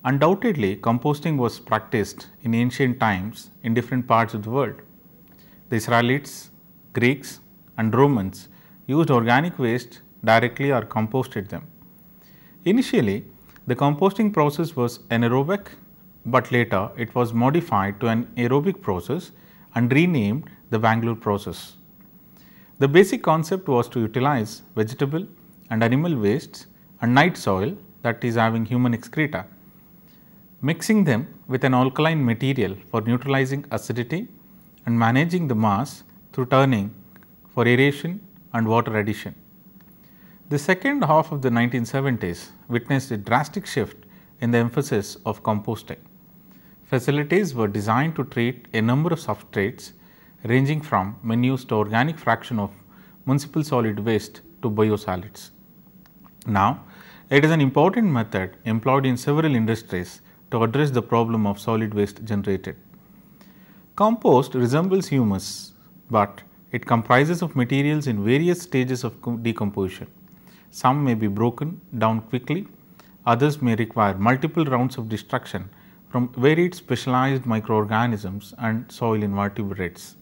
Undoubtedly, composting was practiced in ancient times in different parts of the world. The Israelites, Greeks and Romans used organic waste directly or composted them. Initially, the composting process was anaerobic, but later it was modified to an aerobic process and renamed the Bangalore process. The basic concept was to utilize vegetable and animal wastes and night soil, that is having human excreta, mixing them with an alkaline material for neutralizing acidity and managing the mass through turning for aeration and water addition. The second half of the 1970s witnessed a drastic shift in the emphasis of composting. Facilities were designed to treat a number of substrates ranging from manures to organic fraction of municipal solid waste to biosolids. Now, it is an important method employed in several industries to address the problem of solid waste generated. Compost resembles humus, but it comprises of materials in various stages of decomposition. Some may be broken down quickly, others may require multiple rounds of destruction from varied specialized microorganisms and soil invertebrates.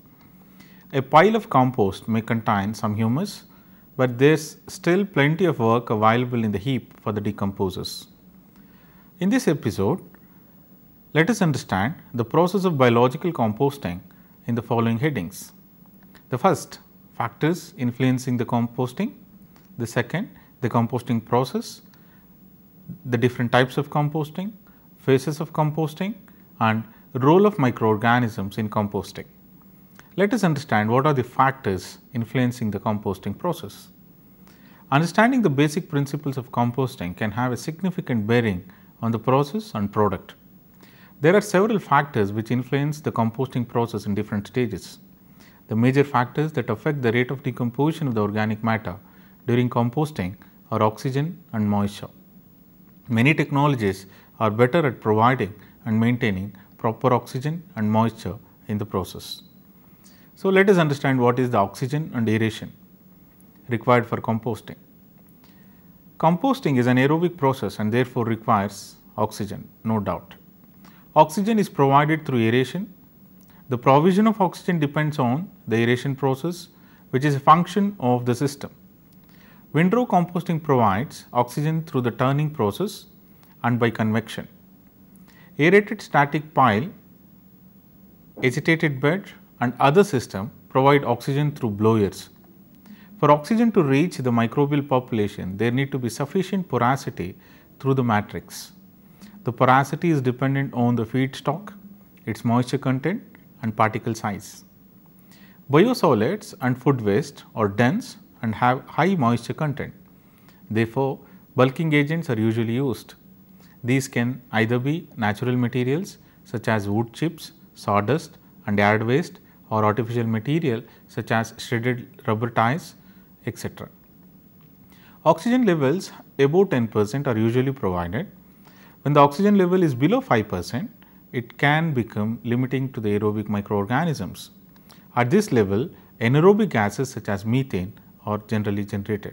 A pile of compost may contain some humus, but there is still plenty of work available in the heap for the decomposers. In this episode, let us understand the process of biological composting in the following headings. The first, factors influencing the composting. The second, the composting process, the different types of composting, phases of composting and role of microorganisms in composting. Let us understand what are the factors influencing the composting process. Understanding the basic principles of composting can have a significant bearing on the process and product. There are several factors which influence the composting process in different stages. The major factors that affect the rate of decomposition of the organic matter during composting are oxygen and moisture. Many technologies are better at providing and maintaining proper oxygen and moisture in the process. So, let us understand what is the oxygen and aeration required for composting. Composting is an aerobic process and therefore requires oxygen, no doubt. Oxygen is provided through aeration. The provision of oxygen depends on the aeration process, which is a function of the system. Windrow composting provides oxygen through the turning process and by convection. Aerated static pile, agitated bed and other system provide oxygen through blowers. For oxygen to reach the microbial population, there need to be sufficient porosity through the matrix. The porosity is dependent on the feedstock, its moisture content and particle size. Biosolids and food waste are dense and have high moisture content. Therefore, bulking agents are usually used. These can either be natural materials such as wood chips, sawdust and yard waste, or artificial material such as shredded rubber tires, etc. Oxygen levels above 10% are usually provided. When the oxygen level is below 5%, it can become limiting to the aerobic microorganisms. At this level, anaerobic gases such as methane are generally generated.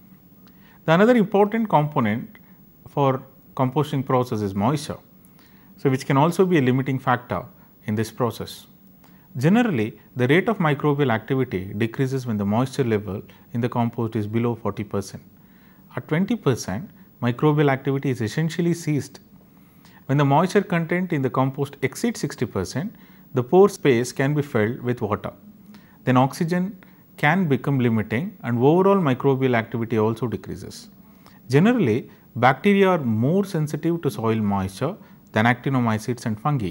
The another important component for composting process is moisture, so which can also be a limiting factor in this process. Generally, the rate of microbial activity decreases when the moisture level in the compost is below 40%. At 20%, microbial activity is essentially ceased. When the moisture content in the compost exceeds 60%, the pore space can be filled with water. Then oxygen can become limiting and overall microbial activity also decreases. Generally, bacteria are more sensitive to soil moisture than actinomycetes and fungi.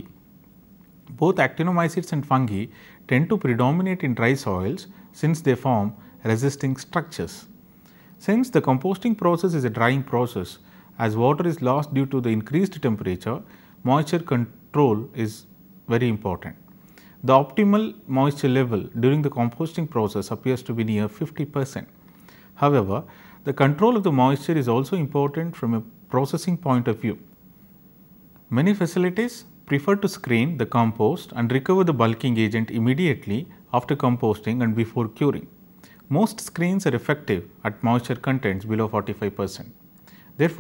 Both actinomycetes and fungi tend to predominate in dry soils since they form resisting structures. Since the composting process is a drying process, as water is lost due to the increased temperature, moisture control is very important. The optimal moisture level during the composting process appears to be near 50%. However, the control of the moisture is also important from a processing point of view. Many facilities prefer to screen the compost and recover the bulking agent immediately after composting and before curing. Most screens are effective at moisture contents below 45%. Therefore,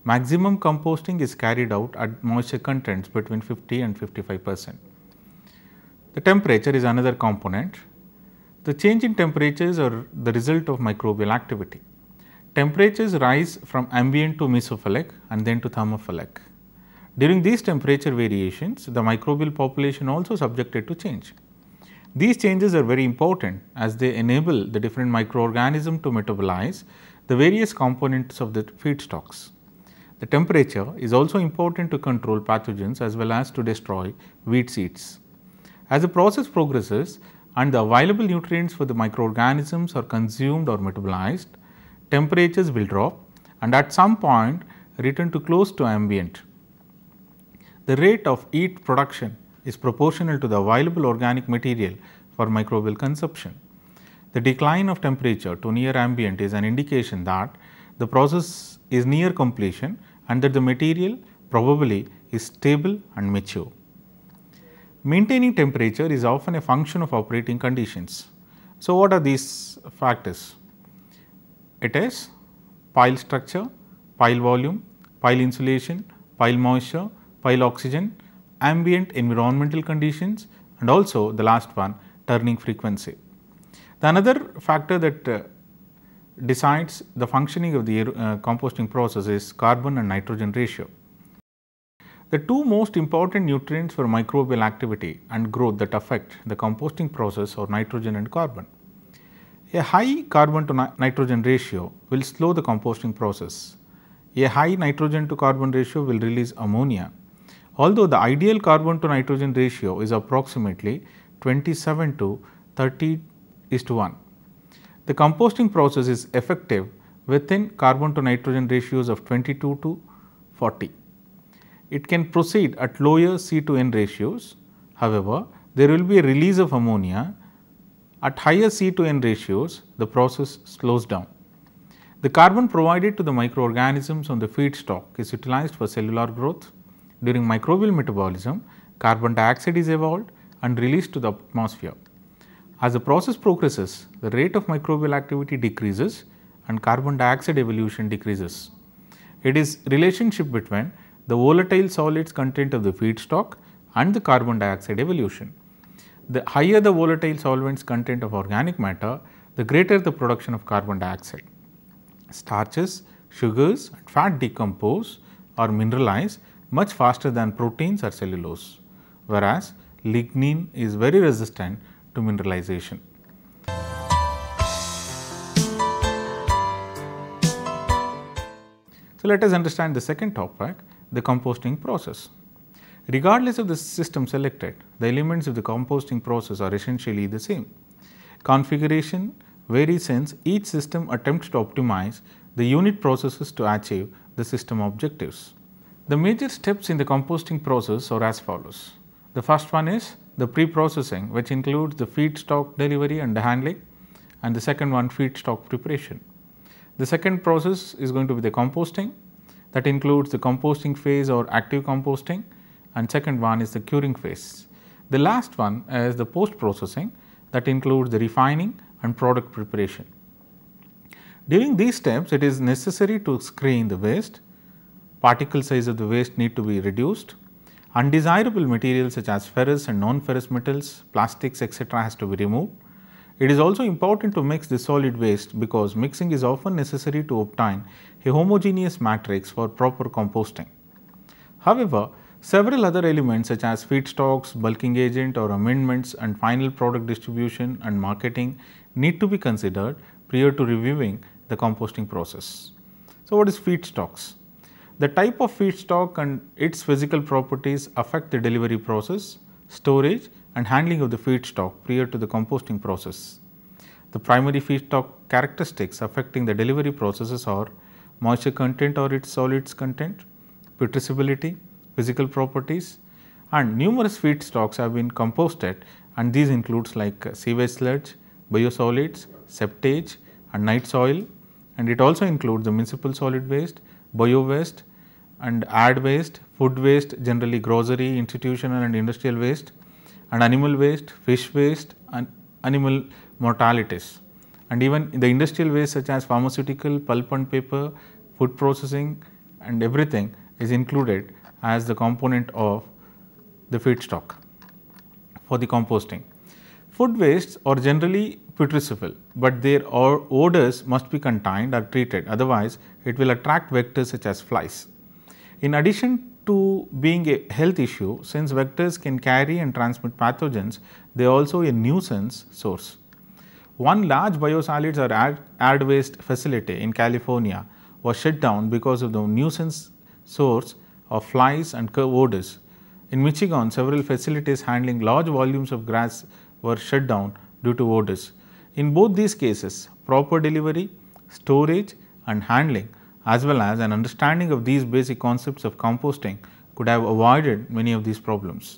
maximum composting is carried out at moisture contents between 50 and 55%. The temperature is another component. The change in temperatures are the result of microbial activity. Temperatures rise from ambient to mesophilic and then to thermophilic. During these temperature variations, the microbial population also subjected to change. These changes are very important as they enable the different microorganisms to metabolize the various components of the feedstocks. The temperature is also important to control pathogens as well as to destroy weed seeds. As the process progresses and the available nutrients for the microorganisms are consumed or metabolized, temperatures will drop and at some point return to close to ambient. The rate of heat production is proportional to the available organic material for microbial consumption. The decline of temperature to near ambient is an indication that the process is near completion and that the material probably is stable and mature. Maintaining temperature is often a function of operating conditions. So, what are these factors? It is pile structure, pile volume, pile insulation, pile moisture, pile oxygen, ambient environmental conditions and also the last one, turning frequency. The another factor that decides the functioning of the composting process is carbon and nitrogen ratio. The two most important nutrients for microbial activity and growth that affect the composting process are nitrogen and carbon. A high carbon to nitrogen ratio will slow the composting process. A high nitrogen to carbon ratio will release ammonia. Although the ideal carbon to nitrogen ratio is approximately 27 to 30:1. The composting process is effective within carbon to nitrogen ratios of 22 to 40. It can proceed at lower C to N ratios. However, there will be a release of ammonia. At higher C to N ratios, the process slows down. The carbon provided to the microorganisms on the feedstock is utilized for cellular growth. During microbial metabolism, carbon dioxide is evolved and released to the atmosphere. As the process progresses, the rate of microbial activity decreases and carbon dioxide evolution decreases. It is relationship between the volatile solids content of the feedstock and the carbon dioxide evolution. The higher the volatile solvents content of organic matter, the greater the production of carbon dioxide. Starches, sugars and fat decompose or mineralize much faster than proteins or cellulose, whereas lignin is very resistant to mineralization. So, let us understand the second topic, the composting process. Regardless of the system selected, the elements of the composting process are essentially the same. Configuration varies since each system attempts to optimize the unit processes to achieve the system objectives. The major steps in the composting process are as follows. The first one is the pre-processing, which includes the feedstock delivery and handling, and the second one, feedstock preparation. The second process is going to be the composting, that includes the composting phase or active composting, and second one is the curing phase. The last one is the post-processing, that includes the refining and product preparation. During these steps, it is necessary to screen the waste. Particle size of the waste need to be reduced. Undesirable materials such as ferrous and non-ferrous metals, plastics, etc. has to be removed. It is also important to mix the solid waste because mixing is often necessary to obtain a homogeneous matrix for proper composting. However, several other elements such as feedstocks, bulking agent or amendments and final product distribution and marketing need to be considered prior to reviewing the composting process. So, what is feedstocks? The type of feedstock and its physical properties affect the delivery process, storage and handling of the feedstock prior to the composting process. The primary feedstock characteristics affecting the delivery processes are moisture content or its solids content, putrescibility, physical properties, and numerous feedstocks have been composted, and these includes like sewage sludge, biosolids, septage and night soil, and it also includes the municipal solid waste, bio waste and ad waste, food waste, generally grocery, institutional and industrial waste, and animal waste, fish waste and animal mortalities, and even the industrial waste such as pharmaceutical, pulp and paper, food processing, and everything is included as the component of the feedstock for the composting. Food wastes are generally putrescible, but their odors must be contained or treated, otherwise it will attract vectors such as flies. In addition to being a health issue, since vectors can carry and transmit pathogens, they are also a nuisance source. One large biosolids or air waste facility in California was shut down because of the nuisance source of flies and odors. In Michigan, several facilities handling large volumes of grass were shut down due to odors. In both these cases, proper delivery, storage and handling as well as an understanding of these basic concepts of composting could have avoided many of these problems.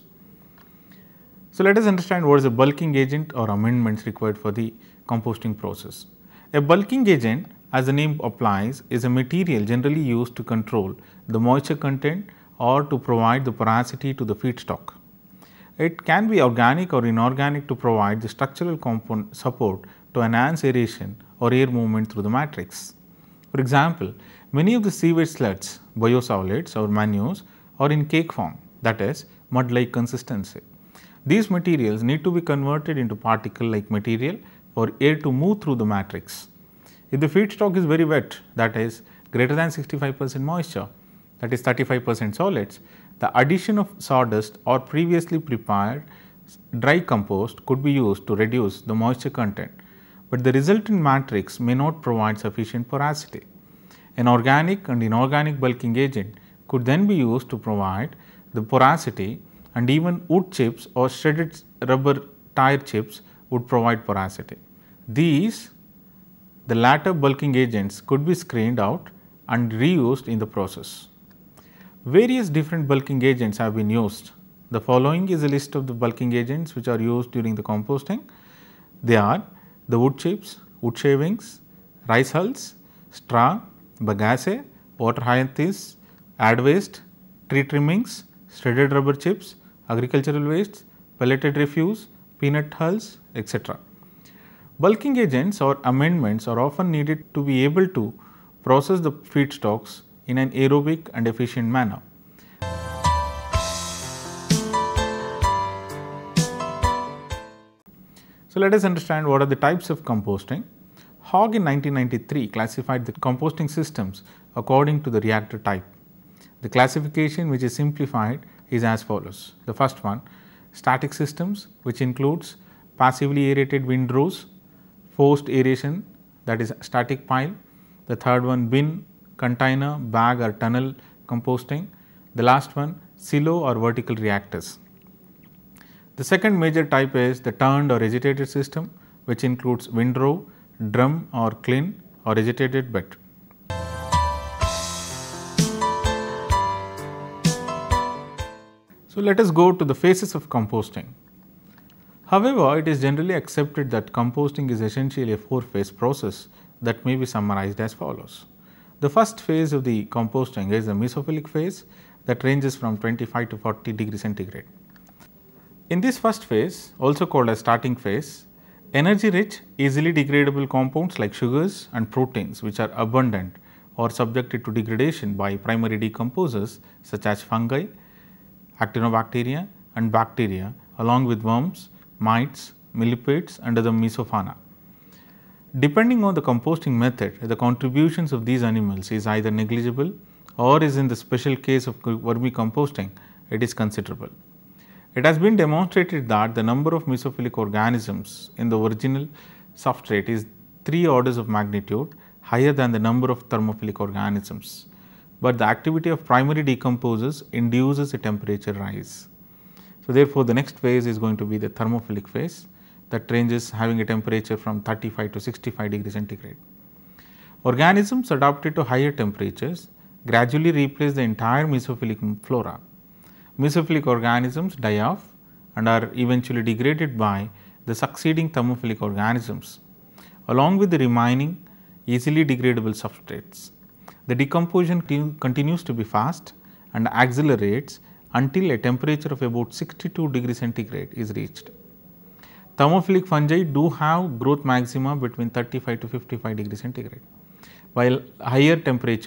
So, let us understand what is a bulking agent or amendments required for the composting process. A bulking agent, as the name applies, is a material generally used to control the moisture content or to provide the porosity to the feedstock. It can be organic or inorganic to provide the structural component support to enhance aeration or air movement through the matrix. For example, many of the sewage sludges, biosolids or manures are in cake form, that is mud-like consistency. These materials need to be converted into particle-like material for air to move through the matrix. If the feedstock is very wet, that is greater than 65% moisture, that is 35% solids, the addition of sawdust or previously prepared dry compost could be used to reduce the moisture content, but the resultant matrix may not provide sufficient porosity. An organic and inorganic bulking agent could then be used to provide the porosity, and even wood chips or shredded rubber tire chips would provide porosity. These, the latter bulking agents, could be screened out and reused in the process. Various different bulking agents have been used. The following is a list of the bulking agents which are used during the composting. They are the wood chips, wood shavings, rice hulls, straw, bagasse, water hyacinths, ad waste, tree trimmings, shredded rubber chips, agricultural wastes, pelleted refuse, peanut hulls, etc. Bulking agents or amendments are often needed to be able to process the feedstocks in an aerobic and efficient manner. So, let us understand what are the types of composting. Hogg in 1993 classified the composting systems according to the reactor type. The classification, which is simplified, is as follows. The first one, static systems, which includes passively aerated windrows, forced aeration, that is static pile. The third one, bin, container, bag or tunnel composting. The last one, silo or vertical reactors. The second major type is the turned or agitated system, which includes windrow, drum or kiln or agitated bed. So, let us go to the phases of composting. However, it is generally accepted that composting is essentially a 4-phase process that may be summarized as follows. The first phase of the composting is the mesophilic phase that ranges from 25 to 40 degrees centigrade. In this first phase, also called as starting phase, energy rich, easily degradable compounds like sugars and proteins, which are abundant or subjected to degradation by primary decomposers such as fungi, actinobacteria and bacteria, along with worms, mites, millipedes and other mesofauna. Depending on the composting method, the contributions of these animals is either negligible or is in the special case of vermicomposting, it is considerable. It has been demonstrated that the number of mesophilic organisms in the original substrate is 3 orders of magnitude higher than the number of thermophilic organisms, but the activity of primary decomposers induces a temperature rise. So, therefore, the next phase is going to be the thermophilic phase that ranges having a temperature from 35 to 65 degrees centigrade. Organisms adapted to higher temperatures gradually replace the entire mesophilic flora. Mesophilic organisms die off and are eventually degraded by the succeeding thermophilic organisms, along with the remaining easily degradable substrates. The decomposition continues to be fast and accelerates until a temperature of about 62 degrees centigrade is reached. Thermophilic fungi do have growth maxima between 35 to 55 degrees centigrade, while higher temperature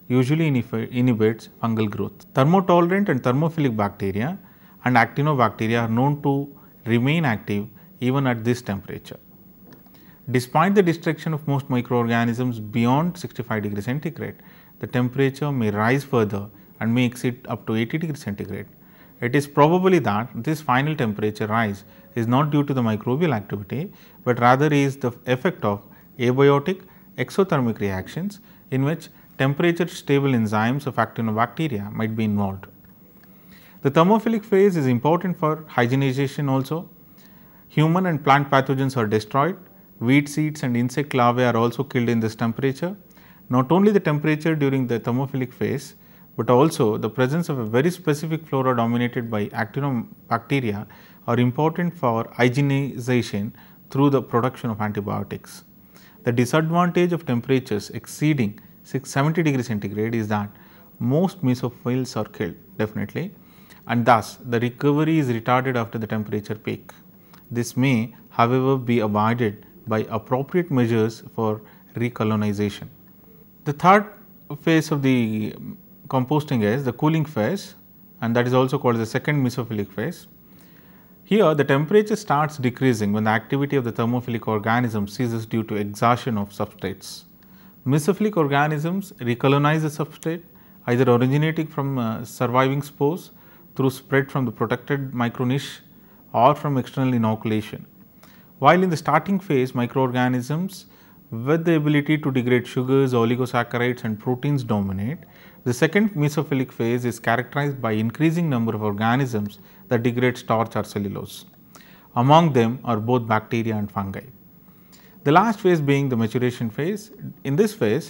usually inhibits fungal growth. Thermotolerant and thermophilic bacteria and actinobacteria are known to remain active even at this temperature. Despite the destruction of most microorganisms beyond 65 degrees centigrade, the temperature may rise further and may exceed up to 80 degrees centigrade. It is probably that this final temperature rise is not due to the microbial activity, but rather is the effect of abiotic exothermic reactions in which temperature stable enzymes of actinobacteria might be involved. The thermophilic phase is important for hygienization also. Human and plant pathogens are destroyed. Weed seeds and insect larvae are also killed in this temperature. Not only the temperature during the thermophilic phase, but also the presence of a very specific flora dominated by actinobacteria are important for hygienization through the production of antibiotics. The disadvantage of temperatures exceeding 70 degrees centigrade is that most mesophils are killed definitely, and thus the recovery is retarded after the temperature peak. This may however be avoided by appropriate measures for recolonization. The third phase of the composting is the cooling phase, and that is also called the second mesophilic phase. Here the temperature starts decreasing when the activity of the thermophilic organism ceases due to exhaustion of substrates. Mesophilic organisms recolonize the substrate either originating from surviving spores through spread from the protected microniche or from external inoculation. While in the starting phase, microorganisms with the ability to degrade sugars, oligosaccharides and proteins dominate, the second mesophilic phase is characterized by increasing number of organisms that degrade starch or cellulose. Among them are both bacteria and fungi. The last phase being the maturation phase. In this phase,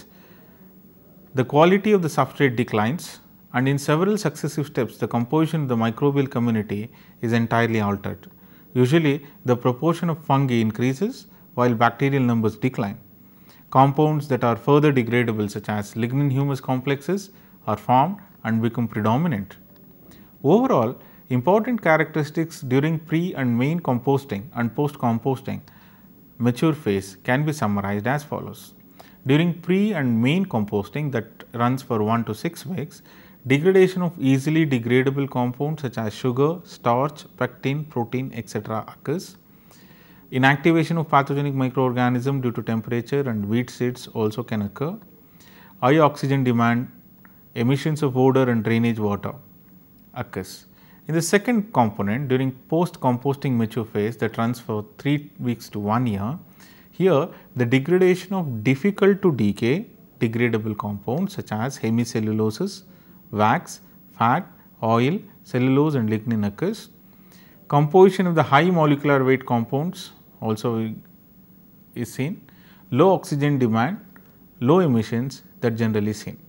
the quality of the substrate declines, and in several successive steps the composition of the microbial community is entirely altered. Usually, the proportion of fungi increases while bacterial numbers decline. Compounds that are further degradable such as lignin humus complexes are formed and become predominant. Overall, important characteristics during pre and main composting and post composting mature phase can be summarized as follows. During pre and main composting that runs for 1 to 6 weeks, degradation of easily degradable compounds such as sugar, starch, pectin, protein, etc. occurs. Inactivation of pathogenic microorganism due to temperature and weed seeds also can occur. High oxygen demand, emissions of odor and drainage water occurs. In the second component, during post composting mature phase that runs for 3 weeks to 1 year, here the degradation of difficult to decay degradable compounds such as hemicelluloses, wax, fat, oil, cellulose and lignin occurs. Composition of the high molecular weight compounds also is seen. Low oxygen demand, low emissions that generally seen.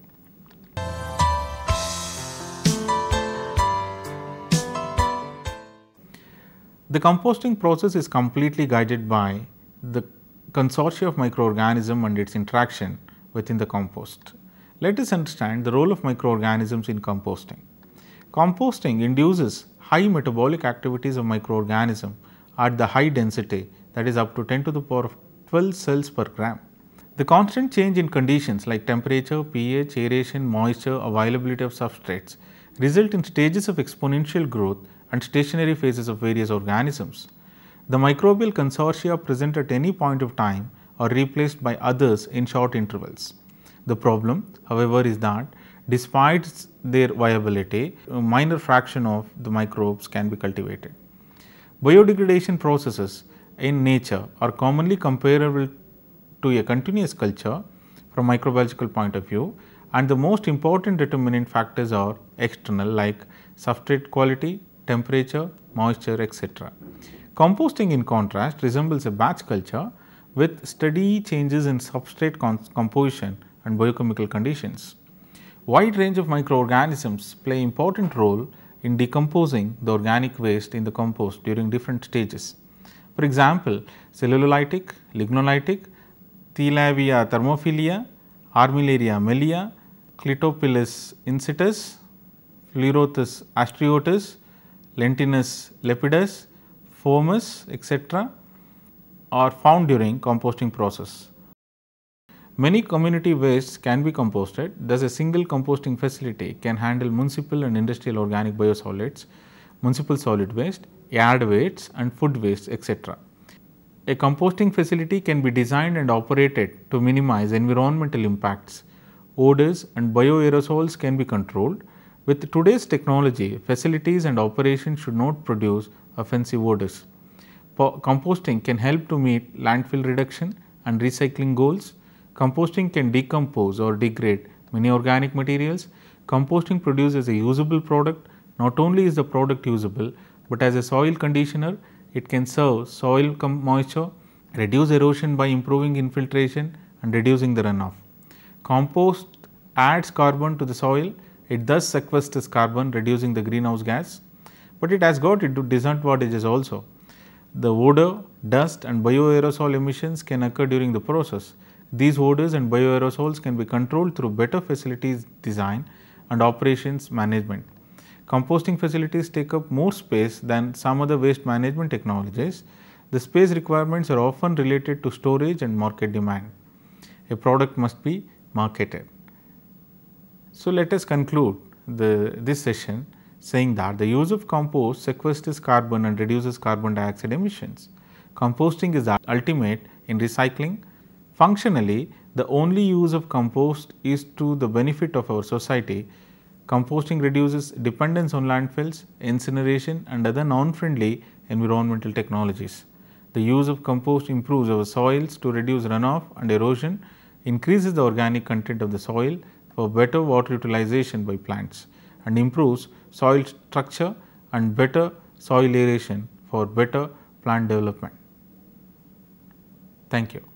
The composting process is completely guided by the consortia of microorganism and its interaction within the compost. Let us understand the role of microorganisms in composting. Composting induces high metabolic activities of microorganism at the high density, that is up to 10 to the power of 12 cells per gram. The constant change in conditions like temperature, pH, aeration, moisture, availability of substrates result in stages of exponential growth and stationary phases of various organisms. The microbial consortia present at any point of time are replaced by others in short intervals. The problem, however, is that despite their viability, a minor fraction of the microbes can be cultivated. Biodegradation processes in nature are commonly comparable to a continuous culture from microbiological point of view, and the most important determinant factors are external like substrate quality, temperature, moisture, etc. Composting in contrast resembles a batch culture with steady changes in substrate composition and biochemical conditions. Wide range of microorganisms play important role in decomposing the organic waste in the compost during different stages. For example, cellulolytic, lignolytic, Thielavia thermophilia, Armillaria mellia, Clitopilus insitus, Pleurothis astriotus, Lentinus lepidus, Fomus, etc. are found during composting process. Many community wastes can be composted, thus a single composting facility can handle municipal and industrial organic biosolids, municipal solid waste, yard wastes and food waste, etc. A composting facility can be designed and operated to minimize environmental impacts. Odors and bioaerosols can be controlled. With today's technology, facilities and operations should not produce offensive odors. Composting can help to meet landfill reduction and recycling goals. Composting can decompose or degrade many organic materials. Composting produces a usable product. Not only is the product usable, but as a soil conditioner, it can serve soil moisture, reduce erosion by improving infiltration and reducing the runoff. Compost adds carbon to the soil, it thus sequesters carbon, reducing the greenhouse gas, but it has got its disadvantages also. The odor, dust and bioaerosol emissions can occur during the process. These odors and bioaerosols can be controlled through better facilities design and operations management. Composting facilities take up more space than some other waste management technologies. The space requirements are often related to storage and market demand. A product must be marketed. So, let us conclude this session saying that the use of compost sequesters carbon and reduces carbon dioxide emissions. Composting is the ultimate in recycling. Functionally, the only use of compost is to the benefit of our society. Composting reduces dependence on landfills, incineration and other non-friendly environmental technologies. The use of compost improves our soils to reduce runoff and erosion, increases the organic content of the soil for better water utilization by plants, and improves soil structure and better soil aeration for better plant development. Thank you.